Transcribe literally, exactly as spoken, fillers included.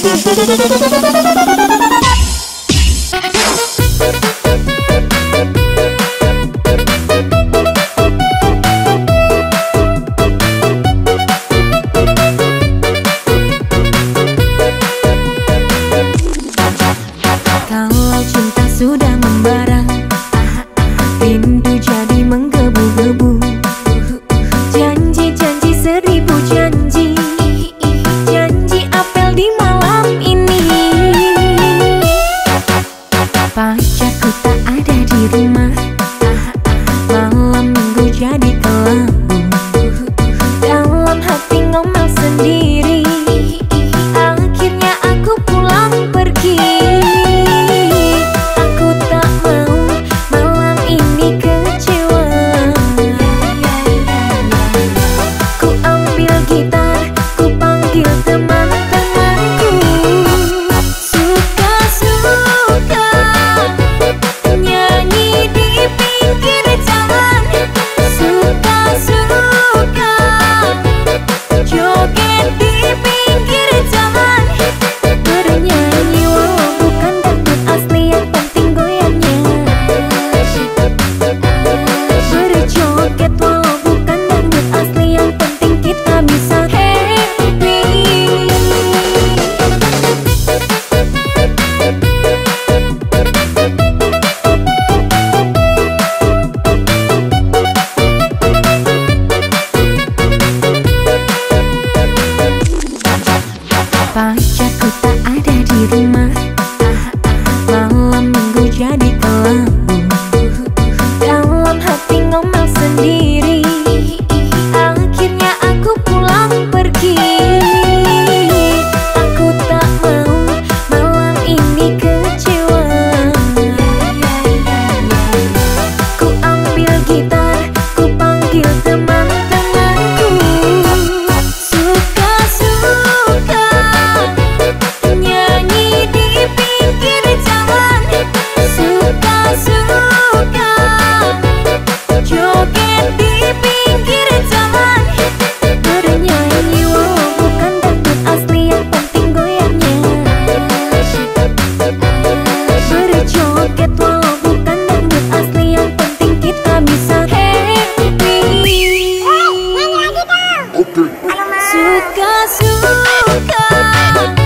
Kalau cinta sudah membara, rindu jadi menggebu-gebu. Janji-janji seribu janji, janji apel di malam ini. Pacarku tak ada di rumah, malam minggu jadi kelabu. Dalam hati ngomel sendiri, akhirnya aku pulang pergi. Pacarku tak ada di rumah, malam minggu jadi kelabu. Dalam hati ngomel sendiri, akhirnya aku pulang pergi. Aku tak mau malam ini kecewa. Ku ambil gitar, ku panggil teman-temanku. Suka-suka nyanyi di pinggir jalan, suka-suka joget di pinggir jalan. Bernyanyi walau bukan dangdut asli, yang penting goyangnya. Berjoget walau bukan dangdut asli, yang penting kita bisa happy. Suka-suka